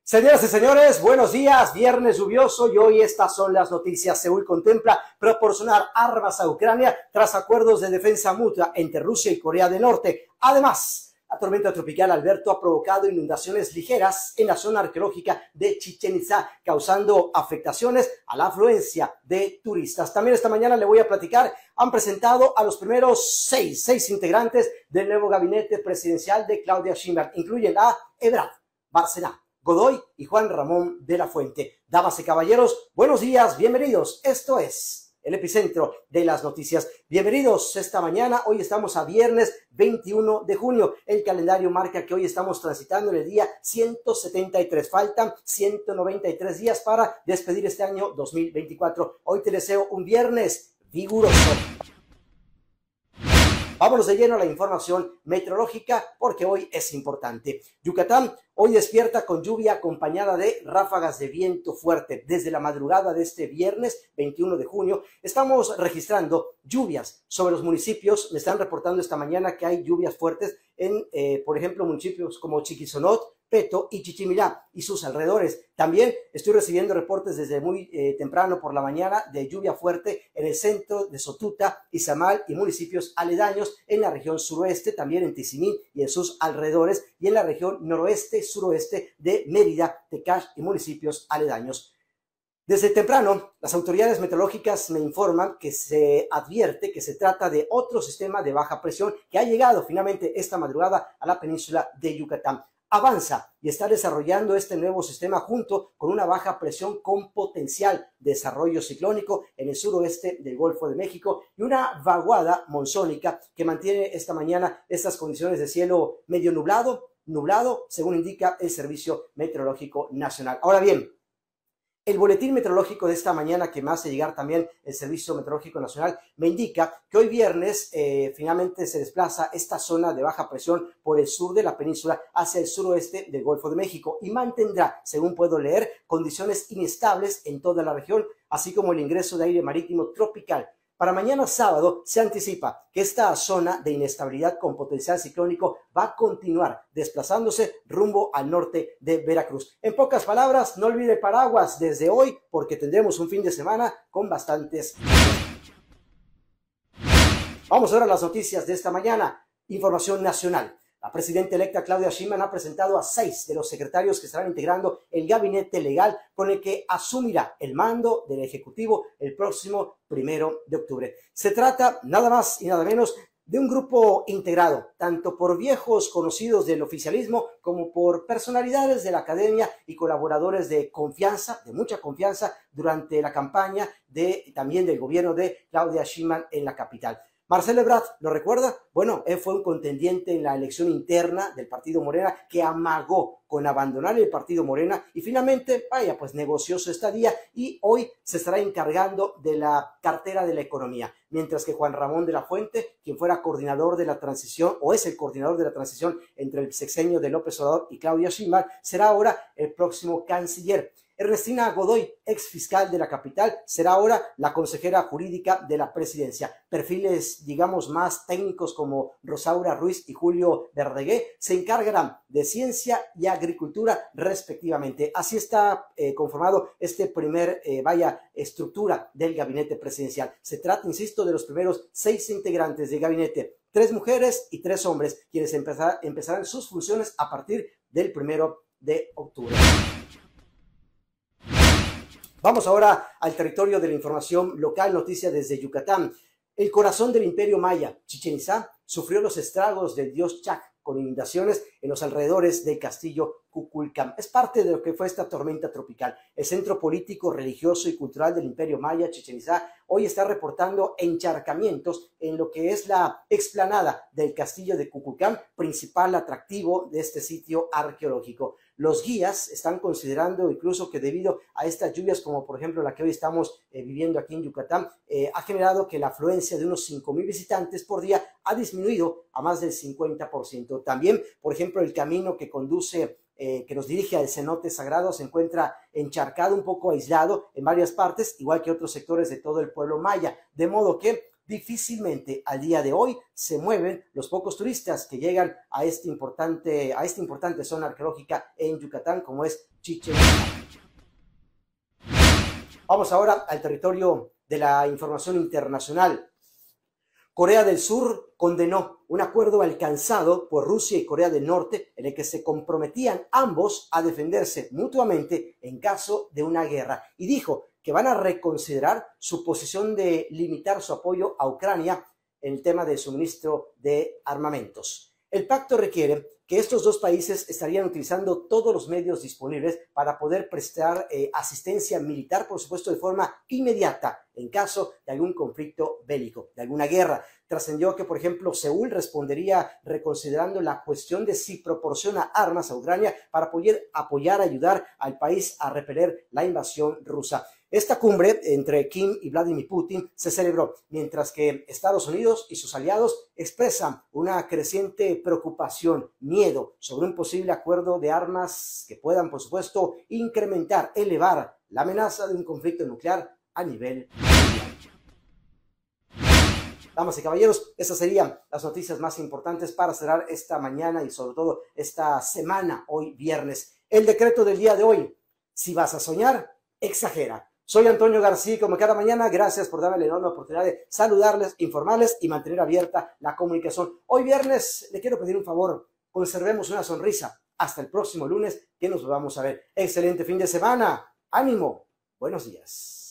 Señoras y señores, buenos días. Viernes lluvioso y hoy estas son las noticias. Seúl contempla proporcionar armas a Ucrania tras acuerdos de defensa mutua entre Rusia y Corea del Norte. Además, la tormenta tropical Alberto ha provocado inundaciones ligeras en la zona arqueológica de Chichén Itzá, causando afectaciones a la afluencia de turistas. También esta mañana le voy a platicar, han presentado a los primeros seis integrantes del nuevo gabinete presidencial de Claudia Sheinbaum. Incluyen a Ebrard, Bárcena, Godoy y Juan Ramón de la Fuente. Damas y caballeros, buenos días, bienvenidos. Esto es el epicentro de las noticias. Bienvenidos esta mañana. Hoy estamos a viernes 21 de junio. El calendario marca que hoy estamos transitando en el día 173. Faltan 193 días para despedir este año 2024. Hoy te deseo un viernes vigoroso. Vámonos de lleno a la información meteorológica porque hoy es importante. Yucatán hoy despierta con lluvia acompañada de ráfagas de viento fuerte. Desde la madrugada de este viernes 21 de junio estamos registrando lluvias sobre los municipios. Me están reportando esta mañana que hay lluvias fuertes en, por ejemplo, municipios como Chiquisonot, Peto y Chichimilá y sus alrededores. También estoy recibiendo reportes desde muy temprano por la mañana de lluvia fuerte en el centro de Sotuta, Izamal y municipios aledaños, en la región suroeste, también en Tizimín y en sus alrededores, y en la región noroeste, suroeste de Mérida, Tecash y municipios aledaños. Desde temprano, las autoridades meteorológicas me informan que se advierte que se trata de otro sistema de baja presión que ha llegado finalmente esta madrugada a la península de Yucatán. Avanza y está desarrollando este nuevo sistema junto con una baja presión con potencial desarrollo ciclónico en el suroeste del Golfo de México y una vaguada monzónica que mantiene esta mañana estas condiciones de cielo medio nublado, según indica el Servicio Meteorológico Nacional. Ahora bien, el boletín meteorológico de esta mañana que me hace llegar también el Servicio Meteorológico Nacional me indica que hoy viernes finalmente se desplaza esta zona de baja presión por el sur de la península hacia el suroeste del Golfo de México y mantendrá, según puedo leer, condiciones inestables en toda la región, así como el ingreso de aire marítimo tropical. Para mañana sábado se anticipa que esta zona de inestabilidad con potencial ciclónico va a continuar desplazándose rumbo al norte de Veracruz. En pocas palabras, no olvide el paraguas desde hoy porque tendremos un fin de semana con bastantes. Vamos ahora a las noticias de esta mañana. Información nacional. La presidenta electa Claudia Sheinbaum ha presentado a 6 de los secretarios que estarán integrando el gabinete legal con el que asumirá el mando del Ejecutivo el próximo 1 de octubre. Se trata nada más y nada menos de un grupo integrado tanto por viejos conocidos del oficialismo como por personalidades de la academia y colaboradores de confianza, de mucha confianza, durante la campaña también del gobierno de Claudia Sheinbaum en la capital. Marcelo Ebrard, ¿lo recuerda? Bueno, él fue un contendiente en la elección interna del partido Morena que amagó con abandonar el partido Morena y finalmente, pues negoció su estadía y hoy se estará encargando de la cartera de la economía, mientras que Juan Ramón de la Fuente, quien fuera coordinador de la transición o es el coordinador de la transición entre el sexenio de López Obrador y Claudia Sheinbaum, será ahora el próximo canciller. Ernestina Godoy, ex fiscal de la capital, será ahora la consejera jurídica de la presidencia. Perfiles, digamos, más técnicos como Rosaura Ruiz y Julio Verdegué se encargarán de ciencia y agricultura respectivamente. Así está conformado este primer, estructura del gabinete presidencial. Se trata, insisto, de los primeros 6 integrantes del gabinete, 3 mujeres y 3 hombres, quienes empezarán sus funciones a partir del 1 de octubre. Vamos ahora al territorio de la información local, noticia desde Yucatán. El corazón del imperio maya, Chichén Itzá, sufrió los estragos del dios Chac con inundaciones en los alrededores del castillo Kukulcán. Es parte de lo que fue esta tormenta tropical. El centro político, religioso y cultural del imperio maya, Chichén Itzá, hoy está reportando encharcamientos en lo que es la explanada del castillo de Kukulcán, principal atractivo de este sitio arqueológico. Los guías están considerando incluso que debido a estas lluvias, como por ejemplo la que hoy estamos viviendo aquí en Yucatán, ha generado que la afluencia de unos 5,000 visitantes por día ha disminuido a más del 50%. También, por ejemplo, el camino que conduce que nos dirige al cenote sagrado se encuentra encharcado, un poco aislado en varias partes, igual que otros sectores de todo el pueblo maya, de modo que difícilmente al día de hoy se mueven los pocos turistas que llegan a esta importante zona arqueológica en Yucatán, como es Chichén Itzá. Vamos ahora al territorio de la información internacional. Corea del Sur condenó un acuerdo alcanzado por Rusia y Corea del Norte en el que se comprometían ambos a defenderse mutuamente en caso de una guerra y dijo que van a reconsiderar su posición de limitar su apoyo a Ucrania en el tema del suministro de armamentos. El pacto requiere que estos dos países estarían utilizando todos los medios disponibles para poder prestar asistencia militar, por supuesto, de forma inmediata en caso de algún conflicto bélico, de alguna guerra. Trascendió que, por ejemplo, Seúl respondería reconsiderando la cuestión de si proporciona armas a Ucrania para poder ayudar al país a repeler la invasión rusa. Esta cumbre entre Kim y Vladimir Putin se celebró mientras que Estados Unidos y sus aliados expresan una creciente preocupación, miedo sobre un posible acuerdo de armas que puedan, por supuesto, elevar la amenaza de un conflicto nuclear a nivel mundial. Damas y caballeros, esas serían las noticias más importantes para cerrar esta mañana y sobre todo esta semana, hoy viernes. El decreto del día de hoy: si vas a soñar, exagera. Soy Antonio García, como cada mañana, gracias por darme la enorme oportunidad de saludarles, informarles y mantener abierta la comunicación. Hoy viernes le quiero pedir un favor: conservemos una sonrisa. Hasta el próximo lunes que nos vamos a ver. Excelente fin de semana. Ánimo. Buenos días.